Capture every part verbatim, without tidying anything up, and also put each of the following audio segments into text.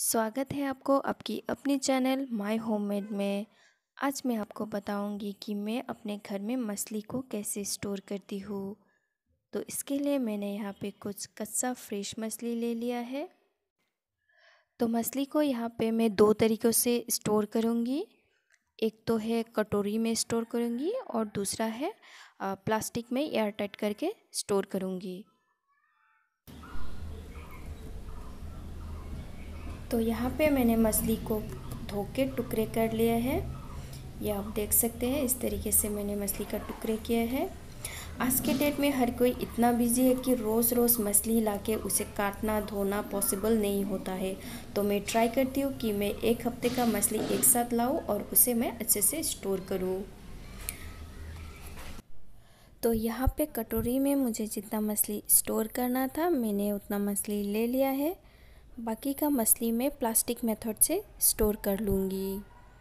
स्वागत है आपको आपकी अपनी चैनल माय होममेड में। आज मैं आपको बताऊंगी कि मैं अपने घर में मछली को कैसे स्टोर करती हूँ। तो इसके लिए मैंने यहाँ पे कुछ कच्चा फ्रेश मछली ले लिया है। तो मछली को यहाँ पे मैं दो तरीक़ों से स्टोर करूँगी। एक तो है कटोरी में स्टोर करूँगी और दूसरा है प्लास्टिक में एयर टाइट करके स्टोर करूँगी। तो यहाँ पे मैंने मछली को धो के टुकड़े कर लिए हैं। ये आप देख सकते हैं, इस तरीके से मैंने मछली का टुकड़े किया है। आज के डेट में हर कोई इतना बिजी है कि रोज़ रोज़ मछली लाके उसे काटना धोना पॉसिबल नहीं होता है। तो मैं ट्राई करती हूँ कि मैं एक हफ्ते का मछली एक साथ लाऊँ और उसे मैं अच्छे से स्टोर करूँ। तो यहाँ पे कटोरी में मुझे जितना मछली स्टोर करना था मैंने उतना मछली ले लिया है। बाकी का मछली मैं प्लास्टिक मेथड से स्टोर कर लूँगी।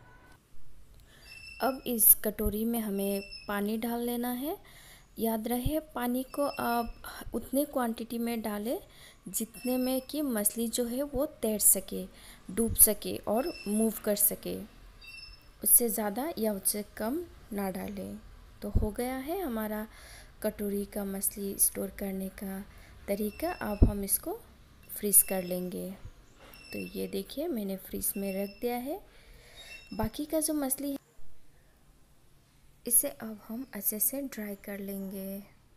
अब इस कटोरी में हमें पानी डाल लेना है। याद रहे पानी को आप उतने क्वांटिटी में डालें जितने में कि मछली जो है वो तैर सके, डूब सके और मूव कर सके। उससे ज़्यादा या उससे कम ना डालें। तो हो गया है हमारा कटोरी का मछली स्टोर करने का तरीका। अब हम इसको फ्रीज़ कर लेंगे। तो ये देखिए मैंने फ्रीज में रख दिया है। बाकी का जो मछली है इसे अब हम अच्छे से ड्राई कर लेंगे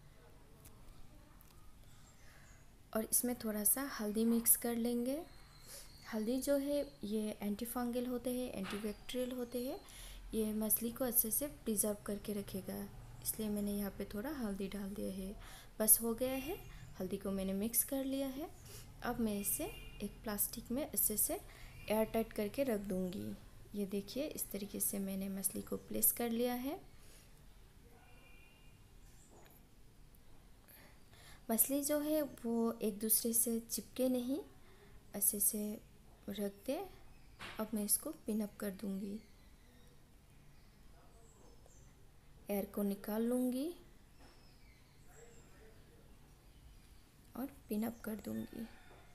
और इसमें थोड़ा सा हल्दी मिक्स कर लेंगे। हल्दी जो है ये एंटी फंगल होते हैं, एंटी बैक्टीरियल होते हैं। ये मछली को अच्छे से प्रिजर्व करके रखेगा, इसलिए मैंने यहाँ पे थोड़ा हल्दी डाल दिया है। बस हो गया है, हल्दी को मैंने मिक्स कर लिया है। अब मैं इसे एक प्लास्टिक में अच्छे से एयर टाइट करके रख दूँगी। ये देखिए इस तरीके से मैंने मछली को प्लेस कर लिया है। मछली जो है वो एक दूसरे से चिपके नहीं, अच्छे से रख दे। अब मैं इसको पिन अप कर दूँगी, एयर को निकाल लूँगी और पिन अप कर दूँगी।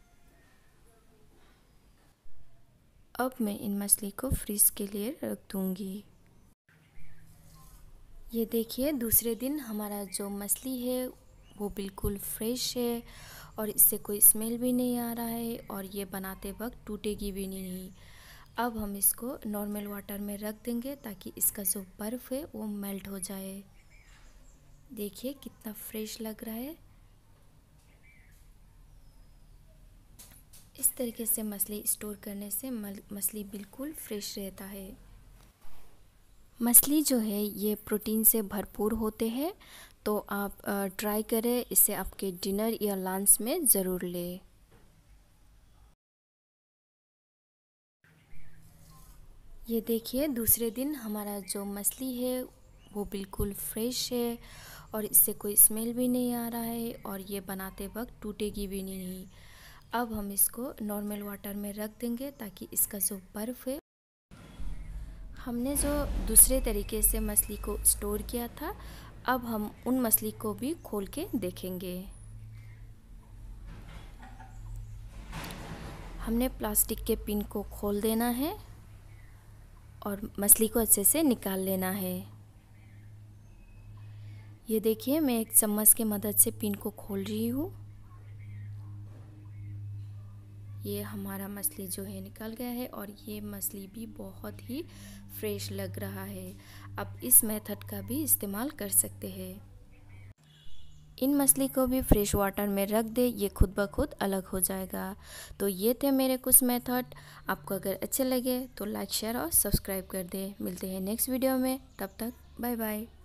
अब मैं इन मछली को फ्रीज के लिए रख दूँगी। ये देखिए दूसरे दिन हमारा जो मछली है वो बिल्कुल फ्रेश है और इससे कोई स्मेल भी नहीं आ रहा है और ये बनाते वक्त टूटेगी भी नहीं। अब हम इसको नॉर्मल वाटर में रख देंगे ताकि इसका जो बर्फ़ है वो मेल्ट हो जाए। देखिए कितना फ्रेश लग रहा है। इस तरीके से मछली स्टोर करने से मछली बिल्कुल फ्रेश रहता है। मछली जो है ये प्रोटीन से भरपूर होते हैं, तो आप ट्राई करें, इसे आपके डिनर या लंच में ज़रूर लें। ये देखिए दूसरे दिन हमारा जो मछली है वो बिल्कुल फ्रेश है और इससे कोई स्मेल भी नहीं आ रहा है और ये बनाते वक्त टूटेगी भी नहीं। अब हम इसको नॉर्मल वाटर में रख देंगे ताकि इसका जो बर्फ़ है, हमने जो दूसरे तरीके से मछली को स्टोर किया था, अब हम उन मछली को भी खोल के देखेंगे। हमने प्लास्टिक के पिन को खोल देना है और मछली को अच्छे से निकाल लेना है। ये देखिए मैं एक चम्मच की मदद से पिन को खोल रही हूँ। ये हमारा मछली जो है निकल गया है और ये मछली भी बहुत ही फ्रेश लग रहा है। आप इस मेथड का भी इस्तेमाल कर सकते हैं। इन मछली को भी फ्रेश वाटर में रख दे, ये खुद ब खुद अलग हो जाएगा। तो ये थे मेरे कुछ मेथड। आपको अगर अच्छे लगे तो लाइक शेयर और सब्सक्राइब कर दें। मिलते हैं नेक्स्ट वीडियो में, तब तक बाय बाय।